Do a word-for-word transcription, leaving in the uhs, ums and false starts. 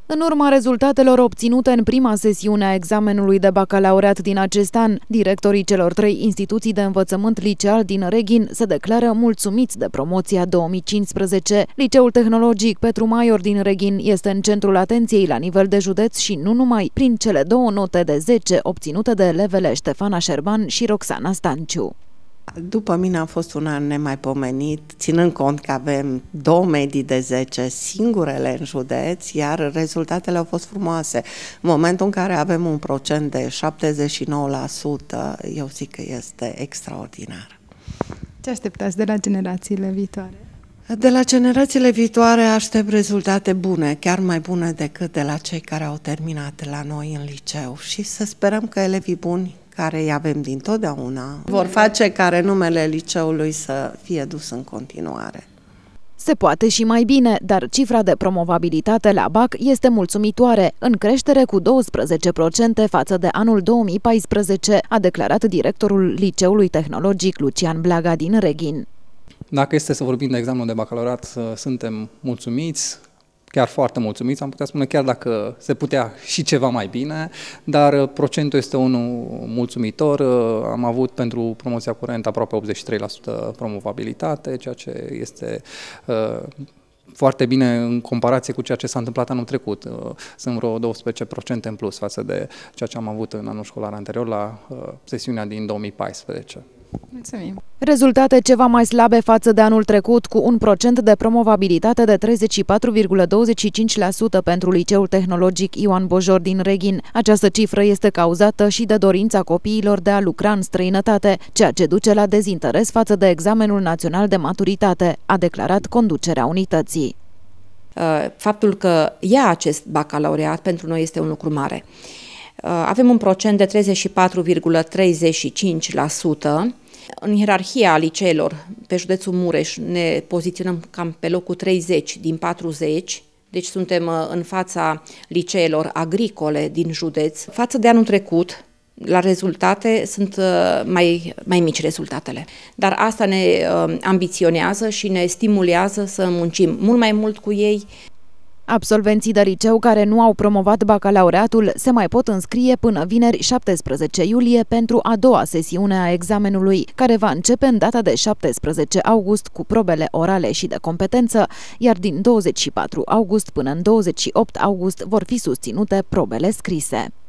În urma rezultatelor obținute în prima sesiune a examenului de bacalaureat din acest an, directorii celor trei instituții de învățământ liceal din Reghin se declară mulțumiți de promoția două mii cincisprezece. Liceul Tehnologic Petru Maior din Reghin este în centrul atenției la nivel de județ și nu numai, prin cele două note de zece obținute de elevele Ștefana Șerban și Roxana Stanciu. După mine a fost un an nemaipomenit, ținând cont că avem două medii de zece singurele în județ, iar rezultatele au fost frumoase. În momentul în care avem un procent de șaptezeci și nouă la sută, eu zic că este extraordinar. Ce așteptați de la generațiile viitoare? De la generațiile viitoare aștept rezultate bune, chiar mai bune decât de la cei care au terminat la noi în liceu, și să sperăm că elevii buni, care îi avem dintotdeauna, vor face ca renumele liceului să fie dus în continuare. Se poate și mai bine, dar cifra de promovabilitate la B A C este mulțumitoare, în creștere cu douăsprezece la sută față de anul două mii paisprezece, a declarat directorul Liceului Tehnologic Lucian Blaga din Reghin. Dacă este să vorbim de examenul de bacalaureat, suntem mulțumiți, chiar foarte mulțumiți, am putea spune, chiar dacă se putea și ceva mai bine, dar procentul este unul mulțumitor. Am avut pentru promoția curentă aproape optzeci și trei la sută promovabilitate, ceea ce este uh, foarte bine în comparație cu ceea ce s-a întâmplat anul trecut. Sunt vreo douăsprezece la sută în plus față de ceea ce am avut în anul școlar anterior la uh, sesiunea din două mii paisprezece. Mulțumim! Rezultate ceva mai slabe față de anul trecut, cu un procent de promovabilitate de treizeci și patru virgulă douăzeci și cinci la sută pentru Liceul Tehnologic Ioan Bojor din Reghin. Această cifră este cauzată și de dorința copiilor de a lucra în străinătate, ceea ce duce la dezinteres față de examenul național de maturitate, a declarat conducerea unității. Faptul că ia acest bacalaureat pentru noi este un lucru mare. Avem un procent de treizeci și patru virgulă treizeci și cinci la sută. În ierarhia liceelor pe județul Mureș ne poziționăm cam pe locul treizeci din patruzeci, deci suntem în fața liceelor agricole din județ. Față de anul trecut, la rezultate sunt mai, mai mici rezultatele, dar asta ne ambiționează și ne stimulează să muncim mult mai mult cu ei. Absolvenții de liceu care nu au promovat bacalaureatul se mai pot înscrie până vineri șaptesprezece iulie pentru a doua sesiune a examenului, care va începe în data de șaptesprezece august cu probele orale și de competență, iar din douăzeci și patru august până în douăzeci și opt august vor fi susținute probele scrise.